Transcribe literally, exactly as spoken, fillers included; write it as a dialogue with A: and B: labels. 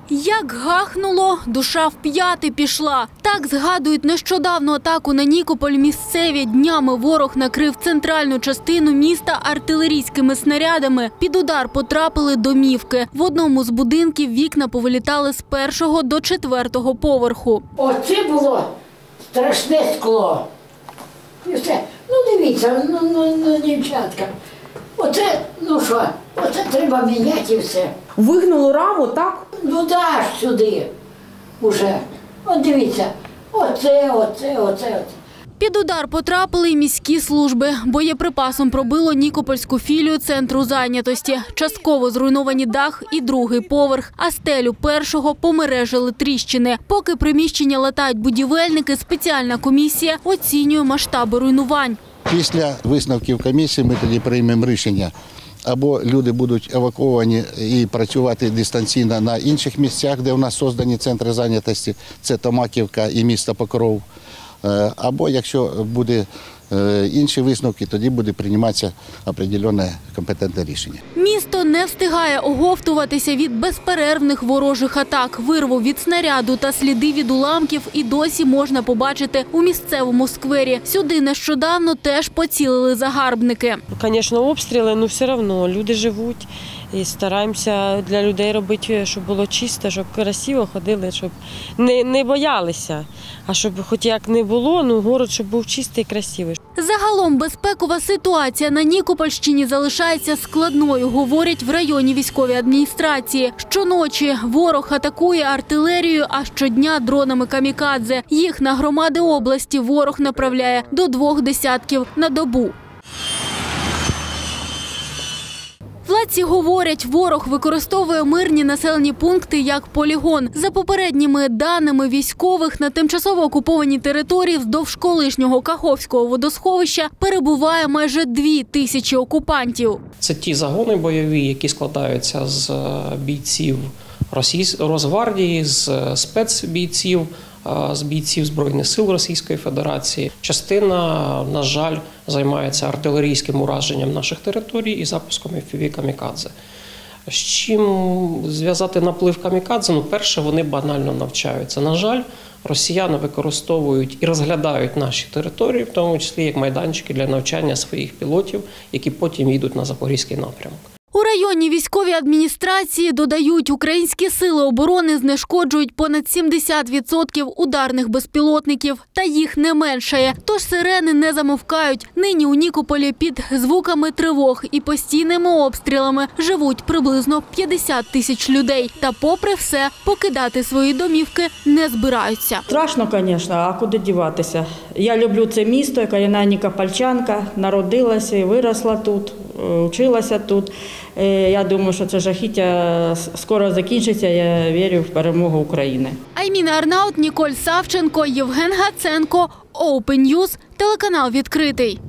A: Як гахнуло, душа в п'яти пішла. Так згадують нещодавну атаку на Нікополь місцеві. Днями ворог накрив центральну частину міста артилерійськими снарядами. Під удар потрапили домівки. В одному з будинків вікна повилітали з першого до четвертого поверху.
B: Оце було страшне скло. І все. Ну дивіться, ну, ну, ну дівчатка. Оце, ну що, оце треба міняти і все.
C: Вигнуло раму, так?
B: Ну даш сюди уже. От дивіться, оце, оце, оце, оце.
A: Під удар потрапили й міські служби. Боєприпасом пробило Нікопольську філію центру зайнятості. Частково зруйновані дах і другий поверх, а стелю першого помережили тріщини. Поки приміщення латають будівельники, спеціальна комісія оцінює масштаби руйнувань.
D: Після висновків комісії ми тоді приймемо рішення. Або люди будуть евакуовані і працювати дистанційно на інших місцях, де у нас створені центри зайнятості, це Томаківка і місто Покров. Або, якщо буде інші висновки, тоді буде прийматися определенне компетентне рішення.
A: Місто не встигає оговтуватися від безперервних ворожих атак. Вирву від снаряду та сліди від уламків і досі можна побачити у місцевому сквері. Сюди нещодавно теж поцілили загарбники.
E: Звісно, обстріли, але все одно люди живуть. І стараємося для людей робити, щоб було чисто, щоб красиво ходили, щоб не, не боялися. А щоб хоч як не було, ну город, щоб був чистий і красивий.
A: Загалом безпекова ситуація на Нікопольщині залишається складною, говорять в районній військовій адміністрації. Щоночі ворог атакує артилерією, а щодня дронами камікадзе. Їх на громади області ворог направляє до двох десятків на добу. Владці говорять, ворог використовує мирні населені пункти як полігон. За попередніми даними військових, на тимчасово окупованій території вздовж колишнього Каховського водосховища перебуває майже дві тисячі окупантів.
F: Це ті загони бойові, які складаються з бійців Росгвардії, з спецбійців, з бійців Збройних сил Російської Федерації. Частина, на жаль, займається артилерійським ураженням наших територій і запуском еф пі ві камікадзе. З чим зв'язати наплив камікадзе? Ну, перше, вони банально навчаються. На жаль, росіяни використовують і розглядають наші території, в тому числі як майданчики для навчання своїх пілотів, які потім їдуть на Запорізький напрямок.
A: У районній військовій адміністрації додають, українські сили оборони знешкоджують понад сімдесят відсотків ударних безпілотників. Та їх не меншає. Тож сирени не замовкають. Нині у Нікополі під звуками тривог і постійними обстрілами живуть приблизно п'ятдесят тисяч людей. Та попри все, покидати свої домівки не збираються.
C: Страшно, звісно, а куди діватися? Я люблю це місто, яка я нікопольчанка, народилася і виросла тут, вчилася тут. Я думаю, що це жахіття скоро закінчиться. Я вірю в перемогу України.
A: Айміна Арнаут, Ніколь Савченко, Євген Гаценко, Open News, телеканал «Відкритий».